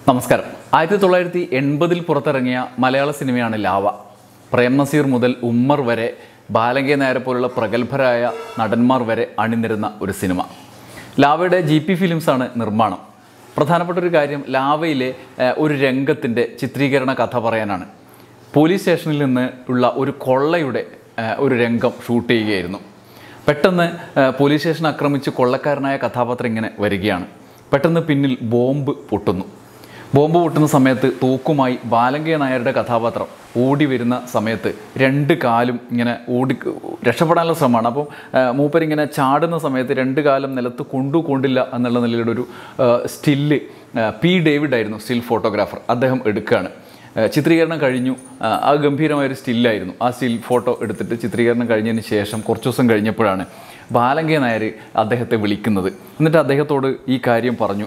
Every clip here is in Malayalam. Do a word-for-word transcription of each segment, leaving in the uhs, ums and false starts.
നമസ്കാരം. ആയിരത്തി തൊള്ളായിരത്തി എൺപതിൽ പുറത്തിറങ്ങിയ മലയാള സിനിമയാണ് ലാവ. പ്രേം നസീർ മുതൽ ഉമ്മർ വരെ ബാലങ്കേ നായരെ പോലുള്ള പ്രഗത്ഭരായ നടന്മാർ വരെ അണിനിരുന്ന ഒരു സിനിമ. ലാവയുടെ ജി പി ഫിലിംസാണ് നിർമ്മാണം. പ്രധാനപ്പെട്ട ഒരു കാര്യം, ലാവയിലെ ഒരു രംഗത്തിൻ്റെ ചിത്രീകരണ കഥ പറയാനാണ്. പോലീസ് സ്റ്റേഷനിൽ നിന്ന് ഉള്ള ഒരു കൊള്ളയുടെ ഒരു രംഗം ഷൂട്ട് ചെയ്യുകയായിരുന്നു. പെട്ടെന്ന് പോലീസ് സ്റ്റേഷൻ ആക്രമിച്ച് കൊള്ളക്കാരനായ കഥാപാത്രം ഇങ്ങനെ വരികയാണ്. പെട്ടെന്ന് പിന്നിൽ ബോംബ് പൊട്ടുന്നു. ബോംബ് പൊട്ടുന്ന സമയത്ത് തൂക്കുമായി ബാലങ്കേ നായരുടെ കഥാപാത്രം ഓടി വരുന്ന സമയത്ത് രണ്ട് കാലും ഇങ്ങനെ ഓടി രക്ഷപ്പെടാനുള്ള ശ്രമമാണ്. അപ്പം മൂപ്പരിങ്ങനെ ചാടുന്ന സമയത്ത് രണ്ട് കാലം നിലത്ത് കൊണ്ടു കൊണ്ടില്ല എന്നുള്ള നിലയുടെ ഒരു സ്റ്റില്ല് പി ഡേവിഡ് ആയിരുന്നു സ്റ്റിൽ ഫോട്ടോഗ്രാഫർ. അദ്ദേഹം എടുക്കുകയാണ്. ചിത്രീകരണം കഴിഞ്ഞു. ആ ഗംഭീരമായൊരു സ്റ്റില്ലായിരുന്നു. ആ സ്റ്റിൽ ഫോട്ടോ എടുത്തിട്ട് ചിത്രീകരണം കഴിഞ്ഞതിന് ശേഷം കുറച്ച് ദിവസം കഴിഞ്ഞപ്പോഴാണ് ബാലങ്കേ നായർ അദ്ദേഹത്തെ വിളിക്കുന്നത്. എന്നിട്ട് അദ്ദേഹത്തോട് ഈ കാര്യം പറഞ്ഞു.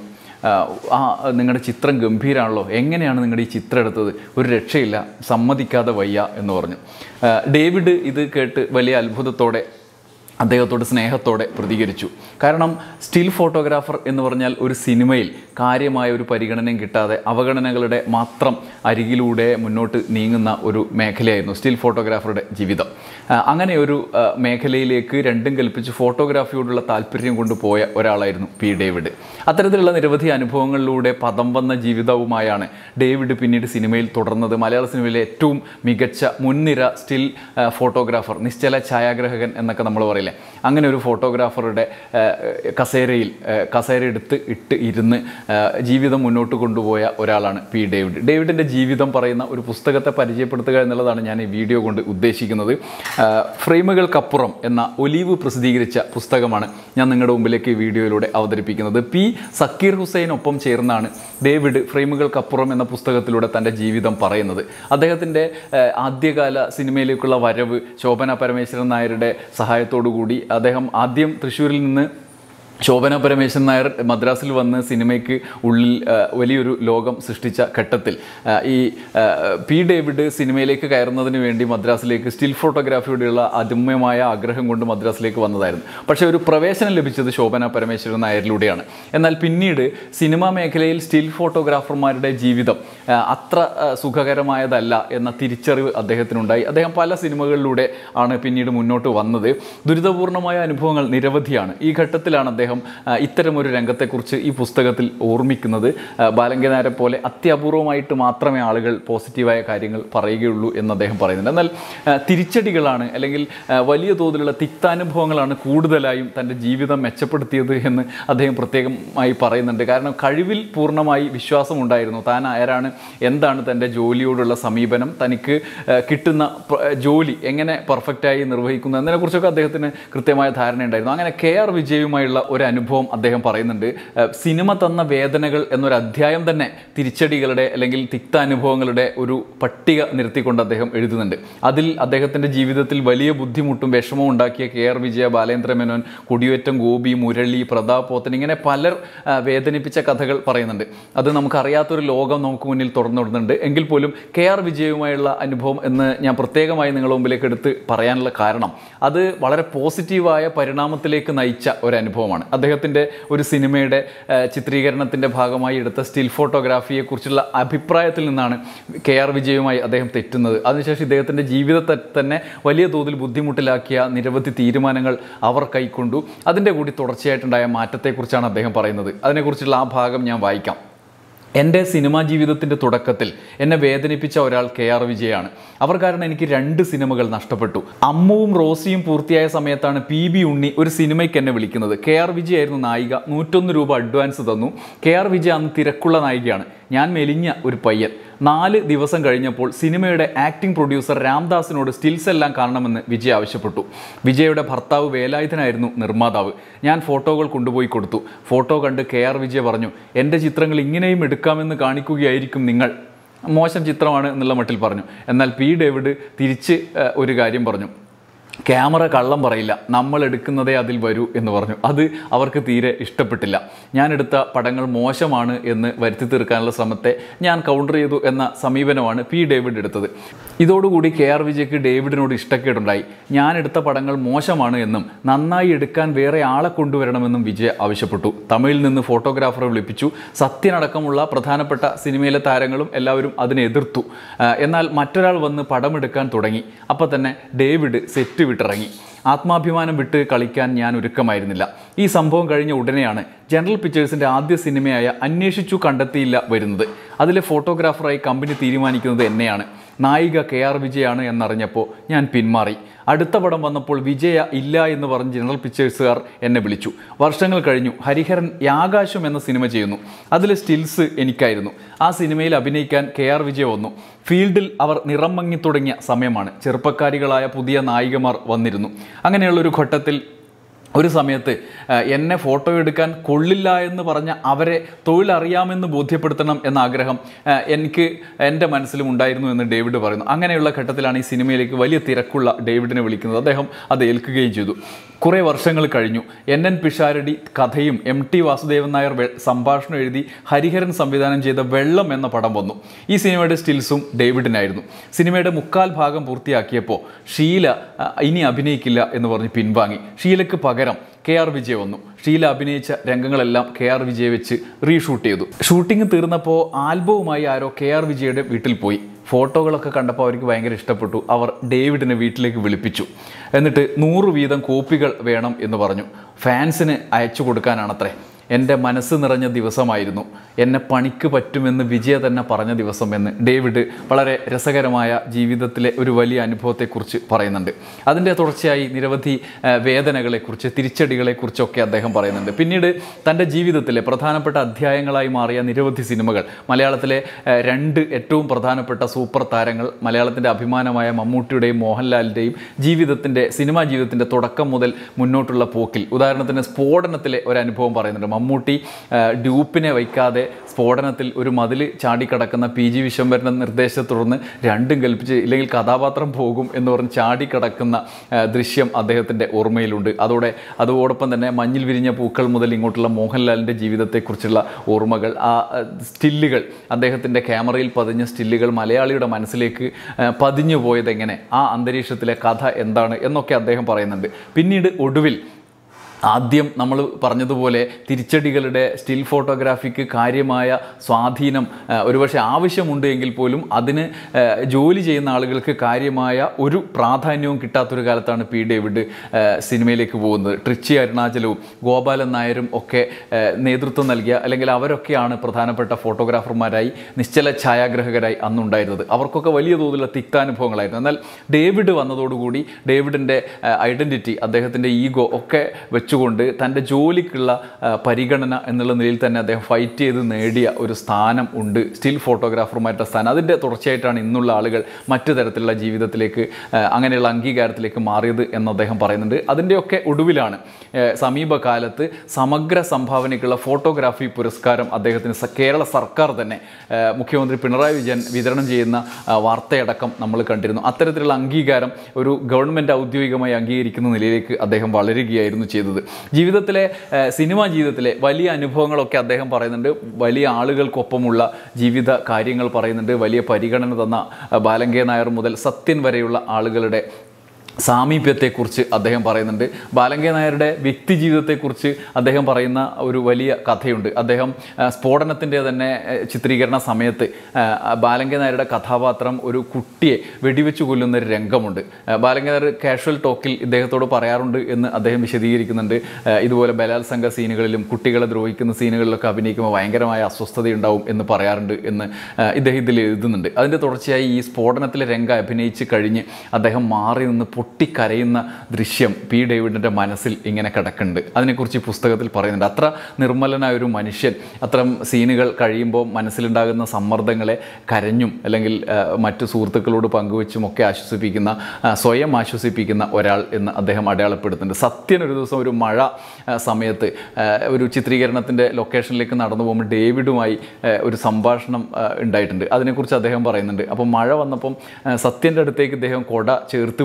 ആ നിങ്ങളുടെ ചിത്രം ഗംഭീരമാണല്ലോ, എങ്ങനെയാണ് നിങ്ങളുടെ ഈ ചിത്രം എടുത്തത്? ഒരു രക്ഷയില്ല, സമ്മതിക്കാതെ വയ്യ എന്ന് പറഞ്ഞു. ഡേവിഡ് ഇത് കേട്ട് വലിയ അത്ഭുതത്തോടെ അദ്ദേഹത്തോട് സ്നേഹത്തോടെ പ്രതികരിച്ചു. കാരണം സ്റ്റിൽ ഫോട്ടോഗ്രാഫർ എന്ന് പറഞ്ഞാൽ ഒരു സിനിമയിൽ കാര്യമായ ഒരു പരിഗണനയും കിട്ടാതെ അവഗണനകളുടെ മാത്രം അരികിലൂടെ മുന്നോട്ട് നീങ്ങുന്ന ഒരു മേഖലയായിരുന്നു സ്റ്റിൽ ഫോട്ടോഗ്രാഫറുടെ ജീവിതം. അങ്ങനെ ഒരു മേഖലയിലേക്ക് രണ്ടും കൽപ്പിച്ച് ഫോട്ടോഗ്രാഫിയോടുള്ള താല്പര്യം കൊണ്ടുപോയ ഒരാളായിരുന്നു പി ഡേവിഡ്. അത്തരത്തിലുള്ള നിരവധി അനുഭവങ്ങളിലൂടെ പദം വന്ന ജീവിതവുമായാണ് ഡേവിഡ് പിന്നീട് സിനിമയിൽ തുടർന്നത്. മലയാള സിനിമയിലെ ഏറ്റവും മികച്ച മുൻനിര സ്റ്റിൽ ഫോട്ടോഗ്രാഫർ, നിശ്ചല ഛായാഗ്രഹകൻ എന്നൊക്കെ നമ്മൾ പറയില്ലേ, അങ്ങനെ ഒരു ഫോട്ടോഗ്രാഫറുടെ കസേരയിൽ കസേര എടുത്ത് ഇട്ട് ഇരുന്ന് ജീവിതം മുന്നോട്ട് കൊണ്ടുപോയ ഒരാളാണ് പി ഡേവിഡ്. ഡേവിഡിൻ്റെ ജീവിതം പറയുന്ന ഒരു പുസ്തകത്തെ പരിചയപ്പെടുത്തുക എന്നുള്ളതാണ് ഞാൻ ഈ വീഡിയോ കൊണ്ട് ഉദ്ദേശിക്കുന്നത്. ഫ്രെയിമുകൾക്കപ്പുറം എന്ന ഒലീവ് പ്രസിദ്ധീകരിച്ച പുസ്തകമാണ് ഞാൻ നിങ്ങളുടെ മുമ്പിലേക്ക് ഈ വീഡിയോയിലൂടെ അവതരിപ്പിക്കുന്നത്. പി സക്കീർ ഹുസൈനൊപ്പം ചേർന്നാണ് ഡേവിഡ് ഫ്രെയിമുകൾക്കപ്പുറം എന്ന പുസ്തകത്തിലൂടെ തൻ്റെ ജീവിതം പറയുന്നത്. അദ്ദേഹത്തിൻ്റെ ആദ്യകാല സിനിമയിലേക്കുള്ള വരവ് ശോഭന പരമേശ്വരൻ നായരുടെ സഹായത്തോടു കൂടി അദ്ദേഹം ആദ്യം തൃശ്ശൂരിൽ നിന്ന് ശോഭന പരമേശ്വരൻ നായർ മദ്രാസിൽ വന്ന് സിനിമയ്ക്ക് ഉള്ളിൽ വലിയൊരു ലോകം സൃഷ്ടിച്ച ഘട്ടത്തിൽ ഈ പി ഡേവിഡ് സിനിമയിലേക്ക് കയറുന്നതിന് വേണ്ടി മദ്രാസിലേക്ക് സ്റ്റിൽ ഫോട്ടോഗ്രാഫിയോടെയുള്ള അദമ്യമായ ആഗ്രഹം കൊണ്ട് മദ്രാസിലേക്ക് വന്നതായിരുന്നു. പക്ഷേ ഒരു പ്രവേശനം ലഭിച്ചത് ശോഭന പരമേശ്വരൻ നായരിലൂടെയാണ്. എന്നാൽ പിന്നീട് സിനിമാ മേഖലയിൽ സ്റ്റിൽ ഫോട്ടോഗ്രാഫർമാരുടെ ജീവിതം അത്ര സുഖകരമായതല്ല എന്ന തിരിച്ചറിവ് അദ്ദേഹത്തിനുണ്ടായി. അദ്ദേഹം പല സിനിമകളിലൂടെ ആണ് പിന്നീട് മുന്നോട്ട് വന്നത്. ദുരിതപൂർണമായ അനുഭവങ്ങൾ നിരവധിയാണ്. ഈ ഘട്ടത്തിലാണ് അദ്ദേഹം ഇത്തരമൊരു രംഗത്തെക്കുറിച്ച് ഈ പുസ്തകത്തിൽ ഓർമ്മിക്കുന്നത്. ബാലങ്കേ നായരെ പോലെ അത്യപൂർവമായിട്ട് മാത്രമേ ആളുകൾ പോസിറ്റീവായ കാര്യങ്ങൾ പറയുകയുള്ളൂ എന്ന് അദ്ദേഹം പറയുന്നുണ്ട്. എന്നാൽ തിരിച്ചടികളാണ് അല്ലെങ്കിൽ വലിയ തോതിലുള്ള തിക്താനുഭവങ്ങളാണ് കൂടുതലായും തൻ്റെ ജീവിതം മെച്ചപ്പെടുത്തിയത് എന്ന് അദ്ദേഹം പ്രത്യേകമായി പറയുന്നുണ്ട്. കാരണം കഴിവിൽ പൂർണ്ണമായി വിശ്വാസമുണ്ടായിരുന്നു. താൻ ആരാണ്, എന്താണ് തൻ്റെ ജോലിയോടുള്ള സമീപനം, തനിക്ക് കിട്ടുന്ന ജോലി എങ്ങനെ പെർഫെക്റ്റായി നിർവഹിക്കുന്നു എന്നതിനെക്കുറിച്ചൊക്കെ അദ്ദേഹത്തിന് കൃത്യമായ ധാരണയുണ്ടായിരുന്നു. അങ്ങനെ കെ ആർ വിജയുമായുള്ള ഒരു അനുഭവം അദ്ദേഹം പറയുന്നുണ്ട്. സിനിമ തന്ന വേദനകൾ എന്നൊരു അധ്യായം തന്നെ തിരിച്ചടികളുടെ അല്ലെങ്കിൽ തിക്താനുഭവങ്ങളുടെ ഒരു പട്ടിക നിർത്തിക്കൊണ്ട് അദ്ദേഹം എഴുതുന്നുണ്ട്. അതിൽ അദ്ദേഹത്തിൻ്റെ ജീവിതത്തിൽ വലിയ ബുദ്ധിമുട്ടും വിഷമവും ഉണ്ടാക്കിയ കെ ആർ വിജയ, ബാലേന്ദ്ര മേനോൻ, കൊടിയേറ്റം ഗോപി, മുരളി, പ്രതാപ് പോത്തൻ, ഇങ്ങനെ പലർ വേദനിപ്പിച്ച കഥകൾ പറയുന്നുണ്ട്. അത് നമുക്കറിയാത്തൊരു ലോകം നമുക്ക് മുന്നിൽ തുറന്നിടുന്നുണ്ട്. എങ്കിൽ പോലും കെ ആർ വിജയുമായുള്ള അനുഭവം എന്ന് ഞാൻ പ്രത്യേകമായി നിങ്ങളുടെ മുമ്പിലേക്ക് എടുത്ത് പറയാനുള്ള കാരണം അത് വളരെ പോസിറ്റീവായ പരിണാമത്തിലേക്ക് നയിച്ച ഒരു അനുഭവമാണ്. അദ്ദേഹത്തിൻ്റെ ഒരു സിനിമയുടെ ചിത്രീകരണത്തിൻ്റെ ഭാഗമായി എടുത്ത സ്റ്റിൽ ഫോട്ടോഗ്രാഫിയെക്കുറിച്ചുള്ള അഭിപ്രായത്തിൽ നിന്നാണ് കെ ആർ വിജയുമായി അദ്ദേഹം തെറ്റുന്നത്. അതിനുശേഷം ഇദ്ദേഹത്തിൻ്റെ ജീവിതത്തെ തന്നെ വലിയ തോതിൽ ബുദ്ധിമുട്ടിലാക്കിയ നിരവധി തീരുമാനങ്ങൾ അവർ കൈക്കൊണ്ടു. അതിൻ്റെ കൂടി തുടർച്ചയായിട്ടുണ്ടായ മാറ്റത്തെക്കുറിച്ചാണ് അദ്ദേഹം പറയുന്നത്. അതിനെക്കുറിച്ചുള്ള ആ ഭാഗം ഞാൻ വായിക്കാം. എൻ്റെ സിനിമാ ജീവിതത്തിൻ്റെ തുടക്കത്തിൽ എന്നെ വേദനിപ്പിച്ച ഒരാൾ കെ ആർ വിജയാണ്. അവർ കാരണം എനിക്ക് രണ്ട് സിനിമകൾ നഷ്ടപ്പെട്ടു. അമ്മുവും റോസിയും പൂർത്തിയായ സമയത്താണ് പി ബി ഉണ്ണി ഒരു സിനിമയ്ക്ക് എന്നെ വിളിക്കുന്നത്. കെ ആർ വിജയായിരുന്നു നായിക. നൂറ്റൊന്ന് രൂപ അഡ്വാൻസ് തന്നു. കെ ആർ വിജയ അന്ന് തിരക്കുള്ള നായികയാണ്. ഞാൻ മെലിഞ്ഞ ഒരു പയ്യൻ. നാല് ദിവസം കഴിഞ്ഞപ്പോൾ സിനിമയുടെ ആക്ടിംഗ് പ്രൊഡ്യൂസർ രാംദാസിനോട് സ്റ്റിൽസ് എല്ലാം കാണണമെന്ന് വിജയ് ആവശ്യപ്പെട്ടു. വിജയുടെ ഭർത്താവ് വേലായുധനായിരുന്നു നിർമ്മാതാവ്. ഞാൻ ഫോട്ടോകൾ കൊണ്ടുപോയി കൊടുത്തു. ഫോട്ടോ കണ്ട് കെ ആർ വിജയ പറഞ്ഞു, എൻ്റെ ചിത്രങ്ങൾ ഇങ്ങനെയും എടുക്കാമെന്ന് കാണിക്കുകയായിരിക്കും നിങ്ങൾ. മോശം ചിത്രമാണ് എന്നുള്ള മട്ടിൽ പറഞ്ഞു. എന്നാൽ പി ഡേവിഡ് തിരിച്ച് ഒരു കാര്യം പറഞ്ഞു. ക്യാമറ കള്ളം പറയില്ല, നമ്മൾ എടുക്കുന്നതേ അതിൽ വരൂ എന്ന് പറഞ്ഞു. അത് അവർക്ക് തീരെ ഇഷ്ടപ്പെട്ടില്ല. ഞാനെടുത്ത പടങ്ങൾ മോശമാണ് എന്ന് വരുത്തി തീർക്കാനുള്ള ശ്രമത്തെ ഞാൻ കൗണ്ടർ ചെയ്തു എന്ന സമീപനമാണ് പി ഡേവിഡ് എടുത്തത്. ഇതോടുകൂടി കെ ആർ വിജയ്ക്ക് ഡേവിഡിനോട് ഇഷ്ടക്കേടുണ്ടായി. ഞാനെടുത്ത പടങ്ങൾ മോശമാണ് എന്നും നന്നായി എടുക്കാൻ വേറെ ആളെ കൊണ്ടുവരണമെന്നും വിജയ് ആവശ്യപ്പെട്ടു. തമിഴിൽ നിന്ന് ഫോട്ടോഗ്രാഫറെ വിളിപ്പിച്ചു. സത്യനടക്കമുള്ള പ്രധാനപ്പെട്ട സിനിമയിലെ താരങ്ങളും എല്ലാവരും അതിനെ എതിർത്തു. എന്നാൽ മറ്റൊരാൾ വന്ന് പടമെടുക്കാൻ തുടങ്ങി. അപ്പോൾ തന്നെ ഡേവിഡ് സെറ്റ് വിട്ടിറങ്ങി. ആത്മാഭിമാനം വിട്ട് കളിക്കാൻ ഞാൻ ഒരുക്കമായിരുന്നില്ല. ഈ സംഭവം കഴിഞ്ഞ ഉടനെയാണ് ജനറൽ പിക്ചേഴ്സിൻ്റെ ആദ്യ സിനിമയായ അന്വേഷിച്ചു കണ്ടെത്തിയില്ല വരുന്നത്. അതിലെ ഫോട്ടോഗ്രാഫറായി കമ്പനി തീരുമാനിക്കുന്നത് എന്നെയാണ്. നായിക കെ ആർ വിജയാണ് എന്നറിഞ്ഞപ്പോൾ ഞാൻ പിന്മാറി. അടുത്ത പടം വന്നപ്പോൾ വിജയ ഇല്ല എന്ന് പറഞ്ഞ് ജനറൽ പിക്ചേഴ്സുകാർ എന്നെ വിളിച്ചു. വർഷങ്ങൾ കഴിഞ്ഞു. ഹരിഹരൻ യാകാശം എന്ന സിനിമ ചെയ്യുന്നു. അതിലെ സ്റ്റിൽസ് എനിക്കായിരുന്നു. ആ സിനിമയിൽ അഭിനയിക്കാൻ കെ ആർ വിജയ വന്നു. ഫീൽഡിൽ അവർ നിറം മങ്ങി തുടങ്ങിയ സമയമാണ്. ചെറുപ്പക്കാരികളായ പുതിയ നായികമാർ വന്നിരുന്നു. അങ്ങനെയുള്ളൊരു ഘട്ടത്തിൽ ഒരു സമയത്ത് എന്നെ ഫോട്ടോ എടുക്കാൻ കൊള്ളില്ല എന്ന് പറഞ്ഞ അവരെ തൊഴിലറിയാമെന്ന് ബോധ്യപ്പെടുത്തണം എന്ന ആഗ്രഹം എനിക്ക് എൻ്റെ മനസ്സിലും ഉണ്ടായിരുന്നു എന്ന് ഡേവിഡ് പറയുന്നു. അങ്ങനെയുള്ള ഘട്ടത്തിലാണ് ഈ സിനിമയിലേക്ക് വലിയ തിരക്കുള്ള ഡേവിഡിനെ വിളിക്കുന്നത്. അദ്ദേഹം അത് ഏൽക്കുകയും ചെയ്തു. കുറേ വർഷങ്ങൾ കഴിഞ്ഞു. എൻ എൻ പിഷാരടി കഥയും എം ടി വാസുദേവൻ നായർ സംഭാഷണം എഴുതി ഹരിഹരൻ സംവിധാനം ചെയ്ത വെള്ളം എന്ന പടം വന്നു. ഈ സിനിമയുടെ സ്റ്റിൽസും ഡേവിഡിനായിരുന്നു. സിനിമയുടെ മുക്കാൽ ഭാഗം പൂർത്തിയാക്കിയപ്പോൾ ഷീല ഇനി അഭിനയിക്കില്ല എന്ന് പറഞ്ഞ് പിൻവാങ്ങി. ഷീലയ്ക്ക് പകരം കെ ആർ വിജയ് വന്നു. ഷീല അഭിനയിച്ച രംഗങ്ങളെല്ലാം കെ ആർ വിജയ് വെച്ച് റീഷൂട്ട് ചെയ്തു. ഷൂട്ടിംഗ് തീർന്നപ്പോൾ ആൽബവുമായി ആരോ കെ ആർ വിജയുടെ വീട്ടിൽ പോയി. ഫോട്ടോകളൊക്കെ കണ്ടപ്പോൾ അവർക്ക് ഭയങ്കര ഇഷ്ടപ്പെട്ടു. അവർ ഡേവിഡിനെ വീട്ടിലേക്ക് വിളിപ്പിച്ചു. എന്നിട്ട് നൂറ് വീതം കോപ്പികൾ വേണം എന്ന് പറഞ്ഞു. ഫാൻസിന് അയച്ചു കൊടുക്കാനാണത്രേ. എൻ്റെ മനസ്സ് നിറഞ്ഞ ദിവസമായിരുന്നു. എന്നെ പണിക്ക് പറ്റുമെന്ന് വിജയ തന്നെ പറഞ്ഞ ദിവസം എന്ന് ഡേവിഡ് വളരെ രസകരമായ ജീവിതത്തിലെ ഒരു വലിയ അനുഭവത്തെക്കുറിച്ച് പറയുന്നുണ്ട്. അതിൻ്റെ തുടർച്ചയായി നിരവധി വേദനകളെക്കുറിച്ച്, തിരിച്ചടികളെക്കുറിച്ചൊക്കെ അദ്ദേഹം പറയുന്നുണ്ട്. പിന്നീട് തൻ്റെ ജീവിതത്തിലെ പ്രധാനപ്പെട്ട അധ്യായങ്ങളായി മാറിയ നിരവധി സിനിമകൾ, മലയാളത്തിലെ രണ്ട് ഏറ്റവും പ്രധാനപ്പെട്ട സൂപ്പർ താരങ്ങൾ, മലയാളത്തിൻ്റെ അഭിമാനമായ മമ്മൂട്ടിയുടെയും മോഹൻലാലിൻ്റെയും ജീവിതത്തിൻ്റെ സിനിമാ ജീവിതത്തിൻ്റെ തുടക്കം മുതൽ മുന്നോട്ടുള്ള പോക്കിൽ, ഉദാഹരണത്തിന് സ്ഫോടനത്തിലെ ഒരു അനുഭവം പറയുന്നുണ്ട്. മമ്മൂട്ടി ഡ്യൂപ്പിനെ വയ്ക്കാതെ സ്ഫോടനത്തിൽ ഒരു മതിൽ ചാടിക്കടക്കുന്ന പി ജി വിശ്വംഭരൻ്റെ നിർദ്ദേശത്തെ തുടർന്ന് രണ്ടും കൽപ്പിച്ച് ഇല്ലെങ്കിൽ കഥാപാത്രം പോകും എന്ന് പറഞ്ഞ് ചാടിക്കടക്കുന്ന ദൃശ്യം അദ്ദേഹത്തിൻ്റെ ഓർമ്മയിലുണ്ട്. അതോടെ അതോടൊപ്പം തന്നെ മഞ്ഞിൽ വിരിഞ്ഞ പൂക്കൾ മുതൽ ഇങ്ങോട്ടുള്ള മോഹൻലാലിൻ്റെ ജീവിതത്തെക്കുറിച്ചുള്ള ഓർമ്മകൾ, ആ സ്റ്റില്ലുകൾ, അദ്ദേഹത്തിൻ്റെ ക്യാമറയിൽ പതിഞ്ഞ സ്റ്റില്ലുകൾ മലയാളിയുടെ മനസ്സിലേക്ക് പതിഞ്ഞു പോയതെങ്ങനെ, ആ അന്തരീക്ഷത്തിലെ കഥ എന്താണ് എന്നൊക്കെ അദ്ദേഹം പറയുന്നുണ്ട്. പിന്നീട് ഒടുവിൽ ആദ്യം നമ്മൾ പറഞ്ഞതുപോലെ തിരിച്ചടികളുടെ സ്റ്റിൽ ഫോട്ടോഗ്രാഫിക്ക് കാര്യമായ സ്വാധീനം ഒരുപക്ഷെ ആവശ്യമുണ്ട് എങ്കിൽ പോലും അതിന് ജോലി ചെയ്യുന്ന ആളുകൾക്ക് കാര്യമായ ഒരു പ്രാധാന്യവും കിട്ടാത്തൊരു കാലത്താണ് പി ഡേവിഡ് സിനിമയിലേക്ക് പോകുന്നത്. ട്രിച്ചി അരുണാചലവും ഗോപാലൻ നായരും ഒക്കെ നേതൃത്വം നൽകിയ, അല്ലെങ്കിൽ അവരൊക്കെയാണ് പ്രധാനപ്പെട്ട ഫോട്ടോഗ്രാഫർമാരായി, നിശ്ചല ഛായാഗ്രഹകരായി അന്നുണ്ടായിരുന്നത്. അവർക്കൊക്കെ വലിയ തോതിലുള്ള തിക്താനുഭവങ്ങളായിരുന്നു. എന്നാൽ ഡേവിഡ് വന്നതോടുകൂടി ഡേവിഡിൻ്റെ ഐഡൻറ്റിറ്റി, അദ്ദേഹത്തിൻ്റെ ഈഗോ ഒക്കെ വെച്ചുകൊണ്ട് തൻ്റെ ജോലിക്കുള്ള പരിഗണന എന്നുള്ള നിലയിൽ തന്നെ അദ്ദേഹം ഫൈറ്റ് ചെയ്ത് നേടിയ ഒരു സ്ഥാനം ഉണ്ട്, സ്റ്റിൽ ഫോട്ടോഗ്രാഫർമാരുടെ സ്ഥാനം. അതിൻ്റെ തുടർച്ചയായിട്ടാണ് ഇന്നുള്ള ആളുകൾ മറ്റു തരത്തിലുള്ള ജീവിതത്തിലേക്ക്, അങ്ങനെയുള്ള അംഗീകാരത്തിലേക്ക് മാറിയത് എന്ന് അദ്ദേഹം പറയുന്നുണ്ട്. അതിൻ്റെയൊക്കെ ഒടുവിലാണ് സമീപകാലത്ത് സമഗ്ര സംഭാവനയ്ക്കുള്ള ഫോട്ടോഗ്രാഫി പുരസ്കാരം അദ്ദേഹത്തിന് കേരള സർക്കാർ തന്നെ മുഖ്യമന്ത്രി പിണറായി വിജയൻ വിതരണം ചെയ്യുന്ന വാർത്തയടക്കം നമ്മൾ കണ്ടിരുന്നു. അത്തരത്തിലുള്ള അംഗീകാരം ഒരു ഗവൺമെൻറ് ഔദ്യോഗികമായി അംഗീകരിക്കുന്ന നിലയിലേക്ക് അദ്ദേഹം വളരുകയായിരുന്നു ചെയ്തത്. ജീവിതത്തിലെ, സിനിമാ ജീവിതത്തിലെ വലിയ അനുഭവങ്ങളൊക്കെ അദ്ദേഹം പറയുന്നുണ്ട്. വലിയ ആളുകൾക്കൊപ്പമുള്ള ജീവിത കാര്യങ്ങൾ പറയുന്നുണ്ട്. വലിയ പരിഗണന തന്ന ബാലങ്കേ നായർ മുതൽ സത്യൻ വരെയുള്ള ആളുകളുടെ സാമീപ്യത്തെക്കുറിച്ച് അദ്ദേഹം പറയുന്നുണ്ട്. ബാലങ്കേ നായരുടെ വ്യക്തി ജീവിതത്തെക്കുറിച്ച് അദ്ദേഹം പറയുന്ന ഒരു വലിയ കഥയുണ്ട്. അദ്ദേഹം സ്ഫോടനത്തിൻ്റെ തന്നെ ചിത്രീകരണ സമയത്ത് ബാലങ്കേ നായരുടെ കഥാപാത്രം ഒരു കുട്ടിയെ വെടിവെച്ച് കൊല്ലുന്ന ഒരു രംഗമുണ്ട്. ബാലങ്കേ നായർ കാഷ്വൽ ടോക്കിൽ ഇദ്ദേഹത്തോട് പറയാറുണ്ട് എന്ന് അദ്ദേഹം വിശദീകരിക്കുന്നുണ്ട്. ഇതുപോലെ ബലാത്സംഗ സീനുകളിലും കുട്ടികളെ ദ്രോഹിക്കുന്ന സീനുകളിലൊക്കെ അഭിനയിക്കുമ്പോൾ ഭയങ്കരമായ അസ്വസ്ഥതയുണ്ടാവും എന്ന് പറയാറുണ്ട് എന്ന് ഇദ്ദേഹം ഇതിൽ എഴുതുന്നുണ്ട്. അതിൻ്റെ തുടർച്ചയായി ഈ സ്ഫോടനത്തിലെ രംഗം അഭിനയിച്ച് കഴിഞ്ഞ് അദ്ദേഹം മാറി നിന്ന് പൊട്ടിക്കരയുന്ന ദൃശ്യം പി ഡേവിഡിൻ്റെ മനസ്സിൽ ഇങ്ങനെ കിടക്കുന്നുണ്ട്. അതിനെക്കുറിച്ച് ഈ പുസ്തകത്തിൽ പറയുന്നുണ്ട്. അത്ര നിർമ്മലനായ ഒരു മനുഷ്യൻ അത്തരം സീനുകൾ കഴിയുമ്പോൾ മനസ്സിലുണ്ടാകുന്ന സമ്മർദ്ദങ്ങളെ കരഞ്ഞും അല്ലെങ്കിൽ മറ്റു സുഹൃത്തുക്കളോട് പങ്കുവെച്ചും ഒക്കെ ആശ്വസിപ്പിക്കുന്ന, സ്വയം ആശ്വസിപ്പിക്കുന്ന ഒരാൾ എന്ന് അദ്ദേഹം അടയാളപ്പെടുത്തുന്നുണ്ട്. സത്യൻ ഒരു ദിവസം ഒരു മഴ സമയത്ത് ഒരു ചിത്രീകരണത്തിൻ്റെ ലൊക്കേഷനിലേക്ക് നടന്നു പോകുമ്പോൾ ഡേവിഡുമായി ഒരു സംഭാഷണം ഉണ്ടായിട്ടുണ്ട്. അതിനെക്കുറിച്ച് അദ്ദേഹം പറയുന്നുണ്ട്. അപ്പോൾ മഴ വന്നപ്പം സത്യൻ്റെ അടുത്തേക്ക് ഇദ്ദേഹം കൊട ചേർത്ത് പിടിക്കുന്നുണ്ട്.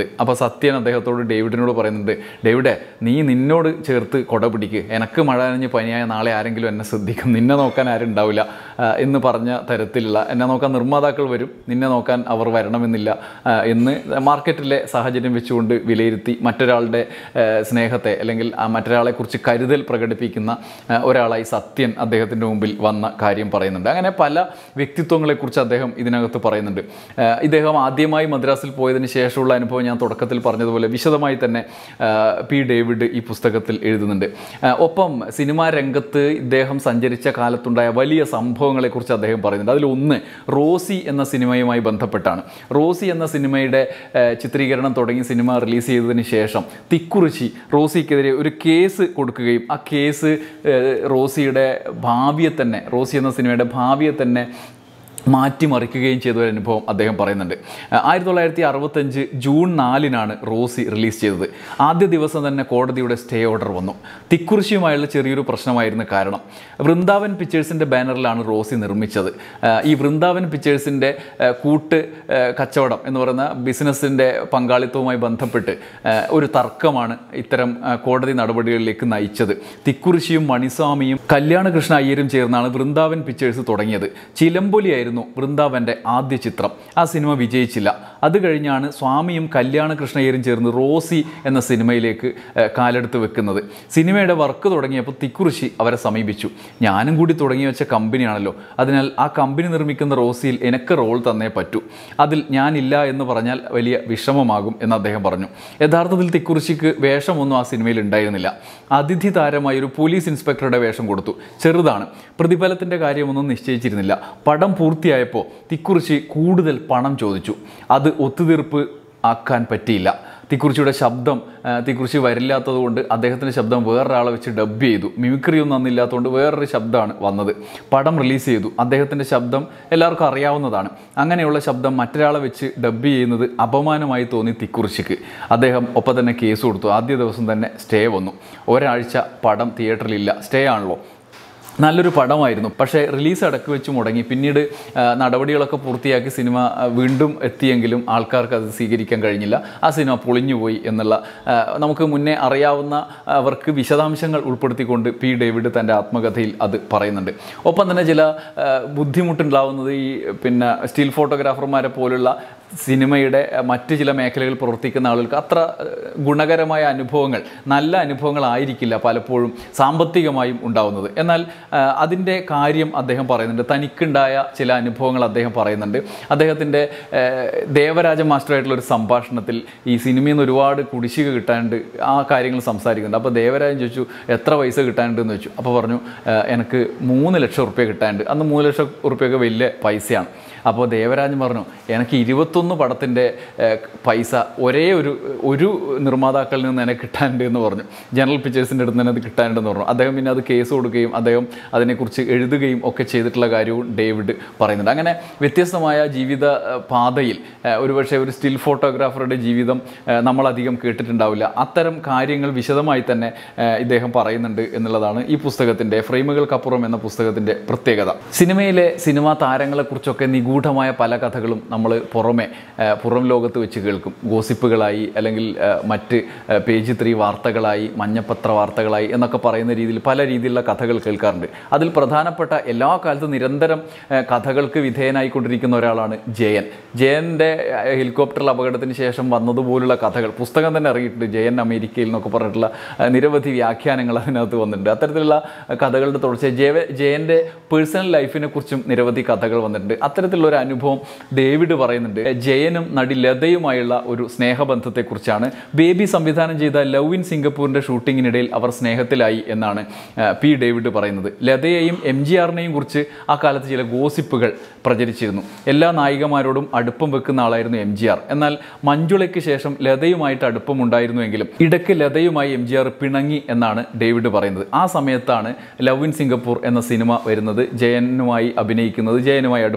അപ്പോൾ സത്യൻ അദ്ദേഹത്തോട് ഡേവിഡിനോട് പറയുന്നുണ്ട്, ഡേവിഡെ നീ നിന്നോട് ചേർത്ത് കൊട പിടിക്ക്, എനക്ക് മഴ നനഞ്ഞ് പനിയായ നാളെ ആരെങ്കിലും എന്നെ ശ്രദ്ധിക്കും, നിന്നെ നോക്കാൻ ആരും ഉണ്ടാവില്ല എന്ന് പറഞ്ഞ തരത്തിലുള്ള, എന്നെ നോക്കാൻ നിർമ്മാതാക്കൾ വരും, നിന്നെ നോക്കാൻ അവർ വരണമെന്നില്ല എന്ന് മാർക്കറ്റിലെ സാഹചര്യം വെച്ചുകൊണ്ട് വിലയിരുത്തി മറ്റൊരാളുടെ സ്നേഹത്തെ അല്ലെങ്കിൽ മറ്റൊരാളെക്കുറിച്ച് കരുതൽ പ്രകടിപ്പിക്കുന്ന ഒരാളായി സത്യൻ അദ്ദേഹത്തിൻ്റെ മുമ്പിൽ വന്ന കാര്യം പറയുന്നുണ്ട്. അങ്ങനെ പല വ്യക്തിത്വങ്ങളെക്കുറിച്ച് അദ്ദേഹം ഇതിനകത്ത് പറയുന്നുണ്ട്. ഇദ്ദേഹം ആദ്യമായി മദ്രാസിൽ പോയതിന് ശേഷമുള്ള അനുഭവം ഞാൻ തുടക്കത്തിൽ പറഞ്ഞതുപോലെ വിശദമായി തന്നെ പി ഡേവിഡ് ഈ പുസ്തകത്തിൽ എഴുതുന്നുണ്ട്. ഒപ്പം സിനിമാ രംഗത്ത് ഇദ്ദേഹം സഞ്ചരിച്ച കാലത്തുണ്ടായ വലിയ സംഭവങ്ങളെക്കുറിച്ച് അദ്ദേഹം പറയുന്നുണ്ട്. അതിലൊന്ന് റോസി എന്ന സിനിമയുമായി ബന്ധപ്പെട്ടാണ്. റോസി എന്ന സിനിമയുടെ ചിത്രീകരണം തുടങ്ങി സിനിമ റിലീസ് ചെയ്തതിന് ശേഷം തിക്കുറിശി റോസിക്കെതിരെ ഒരു കേസ് കൊടുക്കുകയും ആ കേസ് റോസിയുടെ ഭാവിയെ തന്നെ റോസി എന്ന സിനിമയുടെ ഭാവിയെ തന്നെ മാറ്റിമറിക്കുകയും ചെയ്ത ഒരു അനുഭവം അദ്ദേഹം പറയുന്നുണ്ട്. ആയിരത്തി തൊള്ളായിരത്തി അറുപത്തഞ്ച് ജൂൺ നാലിനാണ് റോസി റിലീസ് ചെയ്തത്. ആദ്യ ദിവസം തന്നെ കോടതിയുടെ സ്റ്റേ ഓർഡർ വന്നു. തിക്കുറിശിയുമായുള്ള ചെറിയൊരു പ്രശ്നമായിരുന്നു കാരണം. വൃന്ദാവൻ പിക്ചേഴ്സിൻ്റെ ബാനറിലാണ് റോസി നിർമ്മിച്ചത്. ഈ വൃന്ദാവൻ പിക്ചേഴ്സിൻ്റെ കൂട്ട് കച്ചവടം എന്ന് പറയുന്ന ബിസിനസ്സിൻ്റെ പങ്കാളിത്തവുമായി ബന്ധപ്പെട്ട് ഒരു തർക്കമാണ് ഇത്തരം കോടതി നടപടികളിലേക്ക് നയിച്ചത്. തിക്കുറിശിയും മണിസ്വാമിയും കല്യാണകൃഷ്ണ അയ്യരും ചേർന്നാണ് വൃന്ദാവൻ പിക്ചേഴ്സ് തുടങ്ങിയത്. ചിലമ്പൊലിയായിരുന്നു വൃന്ദാവൻ്റെ ആദ്യ ചിത്രം. ആ സിനിമ വിജയിച്ചില്ല. അത് കഴിഞ്ഞാണ് സ്വാമിയും കല്യാണകൃഷ്ണയ്യരും ചേർന്ന് റോസി എന്ന സിനിമയിലേക്ക് കാലെടുത്ത് വെക്കുന്നത്. സിനിമയുടെ വർക്ക് തുടങ്ങിയപ്പോൾ തിക്കുറിശി അവരെ സമീപിച്ചു. ഞാനും കൂടി തുടങ്ങി വെച്ച കമ്പനിയാണല്ലോ, അതിനാൽ ആ കമ്പനി നിർമ്മിക്കുന്ന റോസിയിൽ എനിക്ക് റോൾ തന്നേ പറ്റൂ, അതിൽ ഞാനില്ല എന്ന് പറഞ്ഞാൽ വലിയ വിഷമമാകും എന്ന് അദ്ദേഹം പറഞ്ഞു. യഥാർത്ഥത്തിൽ തിക്കുറിശിക്ക് വേഷമൊന്നും ആ സിനിമയിൽ ഉണ്ടായിരുന്നില്ല. അതിഥി താരമായി ഒരു പോലീസ് ഇൻസ്പെക്ടറുടെ വേഷം കൊടുത്തു. ചെറുതാണ്, പ്രതിഫലത്തിൻ്റെ കാര്യമൊന്നും നിശ്ചയിച്ചിരുന്നില്ല. പടം പൂർത്തിയായപ്പോൾ തിക്കുറിശി കൂടുതൽ പണം ചോദിച്ചു. അത് ഒത്തുതീർപ്പ് ആക്കാൻ പറ്റിയില്ല. തിക്കുറിശിയുടെ ശബ്ദം തിക്കുറിശി വരില്ലാത്തതുകൊണ്ട് അദ്ദേഹത്തിൻ്റെ ശബ്ദം വേറൊരാളെ വെച്ച് ഡബ് ചെയ്തു. മിമിക്രിയൊന്നും അന്നില്ലാത്തതുകൊണ്ട് വേറൊരു ശബ്ദമാണ് വന്നത്. പടം റിലീസ് ചെയ്തു. അദ്ദേഹത്തിൻ്റെ ശബ്ദം എല്ലാവർക്കും അറിയാവുന്നതാണ്. അങ്ങനെയുള്ള ശബ്ദം മറ്റൊരാളെ വെച്ച് ഡബ് ചെയ്യുന്നത് അപമാനമായി തോന്നി തിക്കുറിശിക്ക്. അദ്ദേഹം ഒപ്പം തന്നെ കേസ് കൊടുത്തു. ആദ്യ ദിവസം തന്നെ സ്റ്റേ വന്നു. ഒരാഴ്ച പടം തിയേറ്ററിലില്ല. സ്റ്റേ ആണല്ലോ. നല്ലൊരു പടമായിരുന്നു, പക്ഷേ റിലീസ് അടക്കി വെച്ച് മുടങ്ങി. പിന്നീട് നടപടികളൊക്കെ പൂർത്തിയാക്കി സിനിമ വീണ്ടും എത്തിയെങ്കിലും ആൾക്കാർക്ക് അത് സ്വീകരിക്കാൻ കഴിഞ്ഞില്ല. ആ സിനിമ പൊളിഞ്ഞുപോയി എന്നുള്ള നമുക്ക് മുന്നേ അറിയാവുന്ന അവർക്ക് വിശദാംശങ്ങൾ ഉൾപ്പെടുത്തിക്കൊണ്ട് പി ഡേവിഡ് തൻ്റെ ആത്മകഥയിൽ അത് പറയുന്നുണ്ട്. ഒപ്പം തന്നെ ചില ബുദ്ധിമുട്ടുണ്ടാവുന്നത് ഈ പിന്നെ സ്റ്റിൽ ഫോട്ടോഗ്രാഫർമാരെ പോലുള്ള സിനിമയുടെ മറ്റ് ചില മേഖലകളിൽ പ്രവർത്തിക്കുന്ന ആളുകൾക്ക് അത്ര ഗുണകരമായ അനുഭവങ്ങൾ, നല്ല അനുഭവങ്ങളായിരിക്കില്ല പലപ്പോഴും സാമ്പത്തികമായും ഉണ്ടാവുന്നത്. എന്നാൽ അതിൻ്റെ കാര്യം അദ്ദേഹം പറയുന്നുണ്ട്. തനിക്കുണ്ടായ ചില അനുഭവങ്ങൾ അദ്ദേഹം പറയുന്നുണ്ട്. അദ്ദേഹത്തിൻ്റെ ദേവരാജ മാസ്റ്ററായിട്ടുള്ളൊരു സംഭാഷണത്തിൽ ഈ സിനിമയിൽ നിന്ന് ഒരുപാട് കുടിശ്ശിക കിട്ടാനുണ്ട്, ആ കാര്യങ്ങൾ സംസാരിക്കുന്നുണ്ട്. അപ്പോൾ ദേവരാജൻ ചോദിച്ചു എത്ര പൈസ കിട്ടാനുണ്ടെന്ന് ചോദിച്ചു. അപ്പോൾ പറഞ്ഞു എനിക്ക് മൂന്ന് ലക്ഷം ഉറുപ്പ്യ കിട്ടാനുണ്ട്. അന്ന് മൂന്ന് ലക്ഷം ഉറുപ്പ്യൊക്കെ വലിയ പൈസയാണ്. അപ്പോൾ ദേവരാജൻ പറഞ്ഞു എനിക്ക് ഇരുപത്തൊന്ന് പടത്തിൻ്റെ പൈസ ഒരേ ഒരു ഒരു നിർമ്മാതാക്കളിൽ നിന്ന് എനിക്ക് കിട്ടാനുണ്ട് എന്ന് പറഞ്ഞു. ജനറൽ പിക്ചേഴ്സിൻ്റെ അടുത്ത് തന്നെ അത് കിട്ടാനുണ്ടെന്ന് പറഞ്ഞു. അദ്ദേഹം പിന്നെ അത് കേസ് കൊടുക്കുകയും അദ്ദേഹം അതിനെക്കുറിച്ച് എഴുതുകയും ഒക്കെ ചെയ്തിട്ടുള്ള കാര്യവും ഡേവിഡ് പറയുന്നുണ്ട്. അങ്ങനെ വ്യത്യസ്തമായ ജീവിത പാതയിൽ ഒരുപക്ഷെ ഒരു സ്റ്റിൽ ഫോട്ടോഗ്രാഫറുടെ ജീവിതം നമ്മളധികം കേട്ടിട്ടുണ്ടാവില്ല. അത്തരം കാര്യങ്ങൾ വിശദമായി തന്നെ ഇദ്ദേഹം പറയുന്നുണ്ട് എന്നുള്ളതാണ് ഈ പുസ്തകത്തിൻ്റെ ഫ്രെയിമുകൾക്കപ്പുറം എന്ന പുസ്തകത്തിൻ്റെ പ്രത്യേകത. സിനിമയിലെ സിനിമാ താരങ്ങളെക്കുറിച്ചൊക്കെ നിഗൂഢമായ പല കഥകളും നമ്മൾ പുറമെ പുറം ലോകത്ത് വെച്ച് കേൾക്കും. ഗോസിപ്പുകളായി അല്ലെങ്കിൽ മറ്റ് പേജ് ത്രീ വാർത്തകളായി, മഞ്ഞപ്പത്ര വാർത്തകളായി എന്നൊക്കെ പറയുന്ന രീതിയിൽ പല രീതിയിലുള്ള കഥകൾ കേൾക്കാറുണ്ട്. അതിൽ പ്രധാനപ്പെട്ട എല്ലാ കാലത്തും നിരന്തരം കഥകൾക്ക് വിധേയനായിക്കൊണ്ടിരിക്കുന്ന ഒരാളാണ് ജയൻ. ജയൻ്റെ ഹെലികോപ്റ്റർ അപകടത്തിന് ശേഷം വന്നതുപോലുള്ള കഥകൾ പുസ്തകം തന്നെ ഇറങ്ങിയിട്ടുണ്ട്. ജയൻ അമേരിക്കയിൽ എന്നൊക്കെ പറഞ്ഞിട്ടുള്ള നിരവധി വ്യാഖ്യാനങ്ങൾ അതിനകത്ത് വന്നിട്ടുണ്ട്. അത്തരത്തിലുള്ള കഥകളുടെ തുടർച്ച ജയ ജയൻ്റെ പേഴ്സണൽ ലൈഫിനെ കുറിച്ചും നിരവധി കഥകൾ വന്നിട്ടുണ്ട്. അത്തരത്തിലുള്ള ഒരു അനുഭവം ഡേവിഡ് പറയുന്നുണ്ട്. ജയനും നടി ലതയുമായുള്ള ഒരു സ്നേഹബന്ധത്തെക്കുറിച്ചാണ്. ബേബി സംവിധാനം ചെയ്ത ലവ് ഇൻ സിംഗപ്പൂരിൻ്റെ ഷൂട്ടിങ്ങിനിടയിൽ അവർ സ്നേഹത്തിലായി എന്നാണ് പി ഡേവിഡ് പറയുന്നത്. ലതയെയും എം ജി ആറിനെയും കുറിച്ച് ആ കാലത്ത് ചില ഗോസിപ്പുകൾ പ്രചരിച്ചിരുന്നു. എല്ലാ നായികമാരോടും അടുപ്പം വെക്കുന്ന ആളായിരുന്നു എം ജി ആർ. എന്നാൽ മഞ്ജുളയ്ക്ക് ശേഷം ലതയുമായിട്ട് അടുപ്പമുണ്ടായിരുന്നുവെങ്കിലും ഇടയ്ക്ക് ലതയുമായി എം ജി ആർ പിണങ്ങി എന്നാണ് ഡേവിഡ് പറയുന്നത്. ആ സമയത്താണ് ലവ് ഇൻ സിംഗപ്പൂർ എന്ന സിനിമ വരുന്നത്, ജയനുമായി അഭിനയിക്കുന്നത്, ജയനുമായി അടുപ്പത്തിലാവുന്നത്.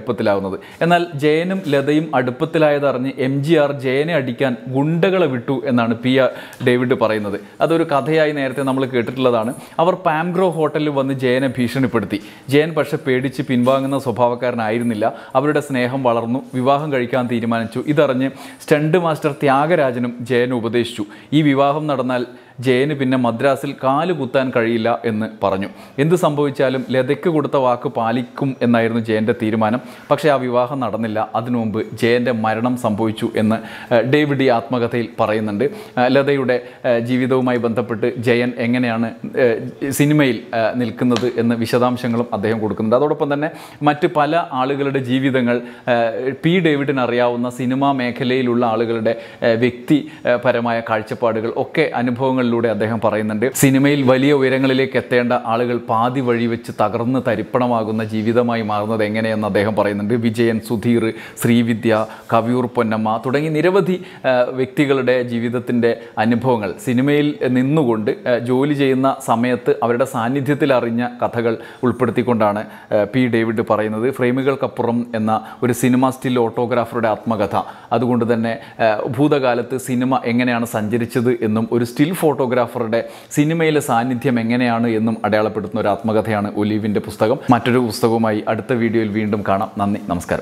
പറയുന്നത്. എന്നാൽ ജയനും ലതയും അടുപ്പത്തിലായതറിഞ്ഞ് എം ജി ആർ ജയനെ അടിക്കാൻ ഗുണ്ടകളെ വിട്ടു എന്നാണ് പി ആർ ഡേവിഡ് പറയുന്നത്. അതൊരു കഥയായി നേരത്തെ നമ്മൾ കേട്ടിട്ടുള്ളതാണ്. അവർ പാംഗ്രോ ഹോട്ടലിൽ വന്ന് ജയനെ ഭീഷണിപ്പെടുത്തി. ജയൻ പക്ഷെ പേടിച്ച് പിൻവാങ്ങുന്ന സ്വഭാവക്കാരനായിരുന്നില്ല. അവരുടെ സ്നേഹം വളർന്നു, വിവാഹം കഴിക്കാൻ തീരുമാനിച്ചു. ഇതറിഞ്ഞ് സ്റ്റണ്ട് മാസ്റ്റർ ത്യാഗരാജനും ജയനെ ഉപദേശിച്ചു. ഈ വിവാഹം നടന്നാൽ ജയന് പിന്നെ മദ്രാസിൽ കാല് കുത്താൻ കഴിയില്ല എന്ന് പറഞ്ഞു. എന്ത് സംഭവിച്ചാലും ലതയ്ക്ക് കൊടുത്ത വാക്ക് പാലിക്കും എന്നായിരുന്നു ജയൻ്റെ തീരുമാനം. പക്ഷേ ആ വിവാഹം നടന്നില്ല. അതിനു മുമ്പ് ജയൻ്റെ മരണം സംഭവിച്ചു എന്ന് ഡേവിഡ് ഈ ആത്മകഥയിൽ പറയുന്നുണ്ട്. ലതയുടെ ജീവിതവുമായി ബന്ധപ്പെട്ട് ജയൻ എങ്ങനെയാണ് സിനിമയിൽ നിൽക്കുന്നത് എന്ന് വിശദാംശങ്ങളും അദ്ദേഹം കൊടുക്കുന്നുണ്ട്. അതോടൊപ്പം തന്നെ മറ്റ് പല ആളുകളുടെ ജീവിതങ്ങൾ, പി ഡേവിഡിന് അറിയാവുന്ന സിനിമാ മേഖലയിലുള്ള ആളുകളുടെ വ്യക്തിപരമായ കാഴ്ചപ്പാടുകൾ ഒക്കെ അനുഭവങ്ങൾ ിലൂടെ അദ്ദേഹം പറയുന്നുണ്ട്. സിനിമയിൽ വലിയ ഉയരങ്ങളിലേക്ക് എത്തേണ്ട ആളുകൾ പാതി വഴി വെച്ച് തകർന്ന് തരിപ്പണമാകുന്ന ജീവിതമായി മാറുന്നത് എങ്ങനെയെന്ന് അദ്ദേഹം പറയുന്നുണ്ട്. വിജയൻ, സുധീർ, ശ്രീവിദ്യ, കവിയൂർ പൊന്നമ്മ തുടങ്ങി നിരവധി വ്യക്തികളുടെ ജീവിതത്തിൻ്റെ അനുഭവങ്ങൾ സിനിമയിൽ നിന്നുകൊണ്ട് ജോലി ചെയ്യുന്ന സമയത്ത് അവരുടെ സാന്നിധ്യത്തിൽ അറിഞ്ഞ കഥകൾ ഉൾപ്പെടുത്തിക്കൊണ്ടാണ് പി ഡേവിഡ് പറയുന്നത്. ഫ്രെയിമുകൾക്കപ്പുറം എന്ന ഒരു സിനിമ സ്റ്റിൽ ഓട്ടോഗ്രാഫറുടെ ആത്മകഥ. അതുകൊണ്ട് തന്നെ ഭൂതകാലത്ത് സിനിമ എങ്ങനെയാണ് സഞ്ചരിച്ചത് എന്നും ഒരു സ്റ്റിൽ ഫോട്ടോഗ്രാഫറുടെ സിനിമയിലെ സാന്നിധ്യം എങ്ങനെയാണ് എന്നും അടയാളപ്പെടുത്തുന്ന ഒരു ആത്മകഥയാണ് ഒലീവിൻ്റെ പുസ്തകം. മറ്റൊരു പുസ്തകവുമായി അടുത്ത വീഡിയോയിൽ വീണ്ടും കാണാം. നന്ദി, നമസ്കാരം.